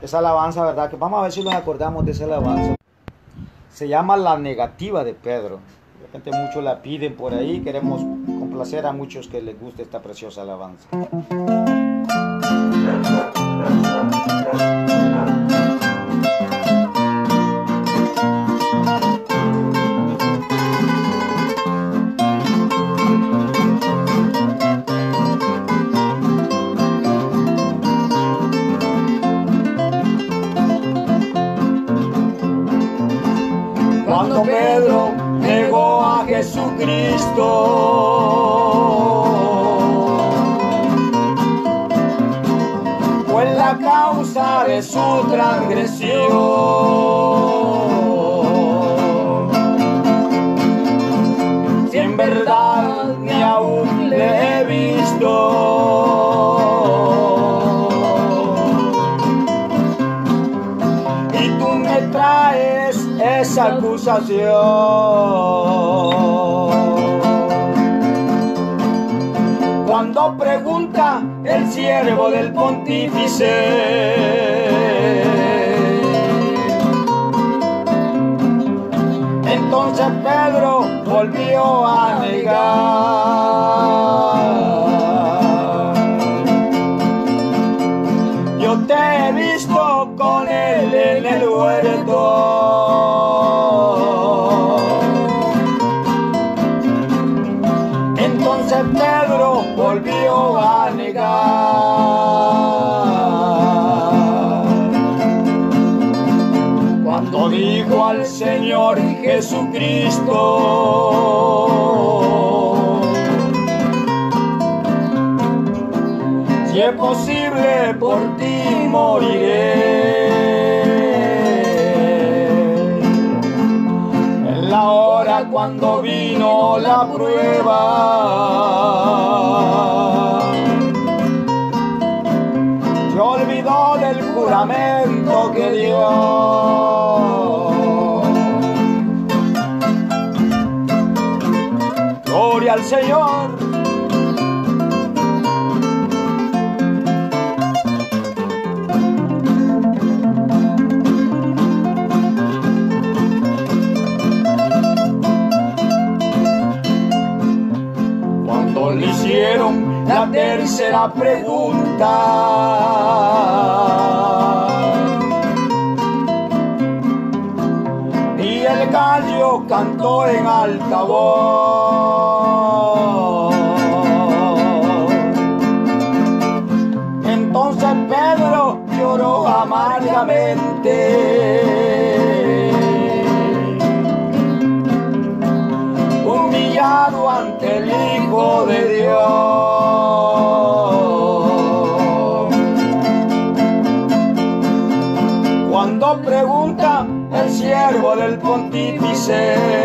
Esa alabanza, ¿verdad? Que vamos a ver si nos acordamos de esa alabanza. Se llama La Negativa de Pedro. De repente muchos la piden por ahí. Queremos complacer a muchos que les guste esta preciosa alabanza. Cuando Pedro negó a Jesucristo, fue la causa de su transgresión. Si en verdad ni aún le he visto, y tú me traes esa acusación. Cuando pregunta el siervo del pontífice, entonces Pedro volvió a negar. Yo te he visto con él en el huerto. Entonces Pedro volvió a negar. Cuando dijo al Señor Jesucristo, si es posible por ti moriré. En la hora cuando vino la prueba, se olvidó del juramento que dio. Gloria al Señor. Le hicieron la tercera pregunta, y el gallo cantó en alta voz. Entonces Pedro lloró amargamente, humillado ante el Hijo de Dios. Cuando pregunta el siervo del pontífice,